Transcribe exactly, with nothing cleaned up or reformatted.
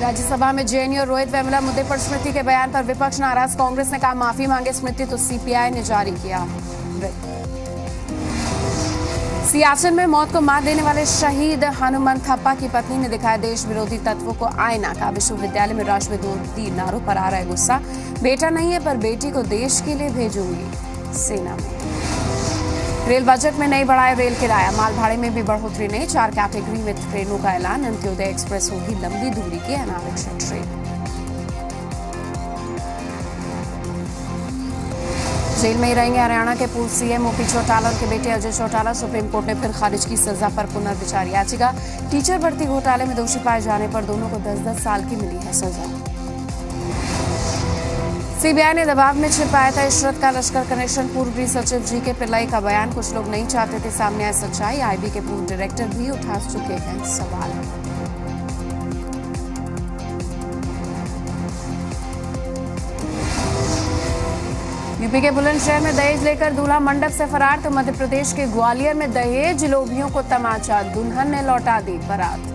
राज्यसभा में जे N you और रोहित वेमुला मुद्दे पर स्मृति के बयान पर विपक्ष नाराज। कांग्रेस ने कहा माफी मांगे स्मृति तो सी पी आई ने जारी किया। सियाचिन में मौत को मात देने वाले शहीद हनुमान थप्पा की पत्नी ने दिखाया देश विरोधी तत्वों को आईना। का विश्वविद्यालय में राष्ट्रविरोधी नारों पर आ रहा है गुस्सा। बेटा नहीं है पर बेटी को देश के लिए भेजूंगी सेना में। रेल बजट में नहीं बढ़ाए रेल किराया। माल भाड़े में भी बढ़ोतरी नहीं। चार कैटेगरी में ट्रेनों का ऐलान। अंत्योदय एक्सप्रेस होगी लंबी दूरी की अनारक्षित ट्रेन। जेल में ही रहेंगे हरियाणा के पूर्व C M O P Chautala के बेटे अजय चौटाला। सुप्रीम कोर्ट ने फिर खारिज की सजा पर पुनर्विचार याचिका। टीचर भर्ती घोटाले में दोषी पाए जाने पर दोनों को दस दस साल की मिली है सजा। सी बी आई ने दबाव में छिपाया था इशरत का लश्कर कनेक्शन। पूर्व गृह सचिव जी के पिल्लई का बयान। कुछ लोग नहीं चाहते थे सामने आए सच्चाई। आई बी के पूर्व डायरेक्टर भी उठा चुके हैं सवाल। यूपी के बुलंदशहर में दहेज लेकर दूल्हा मंडप से फरार तो मध्य प्रदेश के ग्वालियर में दहेज लोभियों को तमाचा। दुल्हन ने लौटा दी बारात।